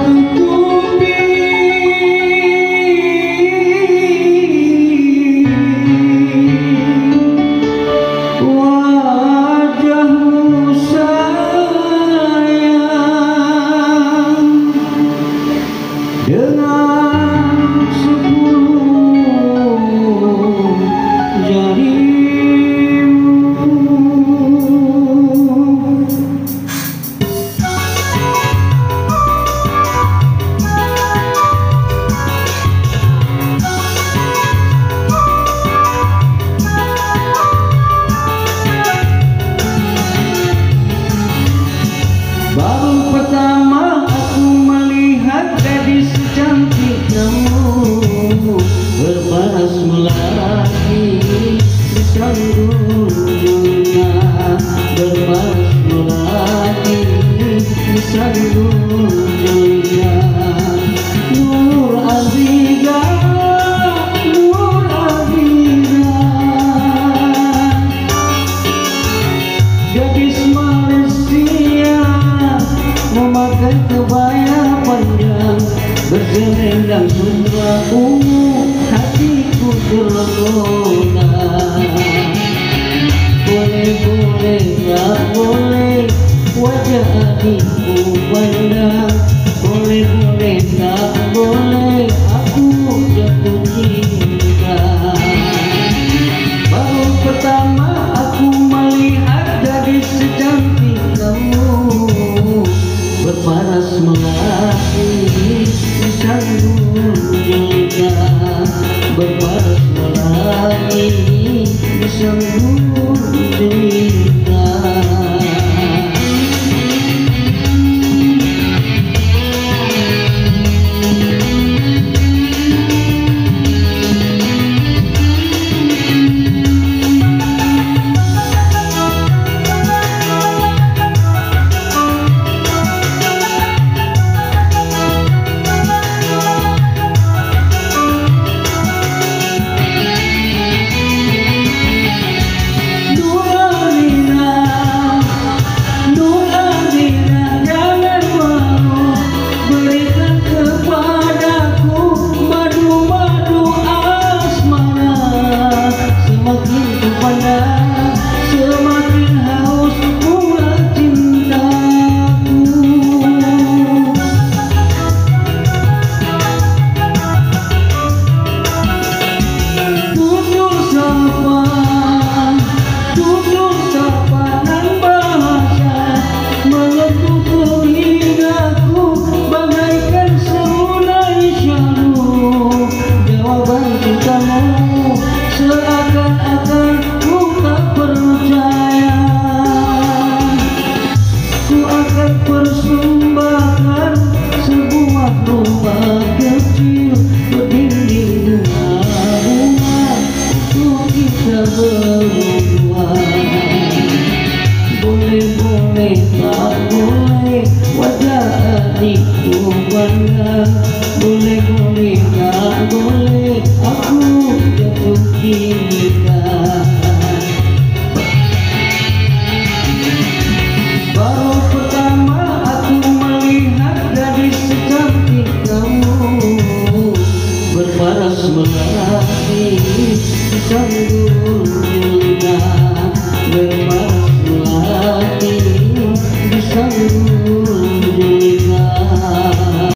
Berselendang sumber ungu, hatiku terlena. Boleh-boleh tak boleh wajah adikku pandang. Boleh-boleh tak boleh aku jatuh cinta. Baru pertama aku melihat gadis secantik kamu, berparas melati di sanggul jelita, berparas melati di sanggul jelita. Persembahkan sebuah rumah kecil berdinding bunga-bunga untuk kita berdua. Boleh-boleh tak boleh wajah adikku pandang. Boleh-boleh tak boleh aku jatuh cinta.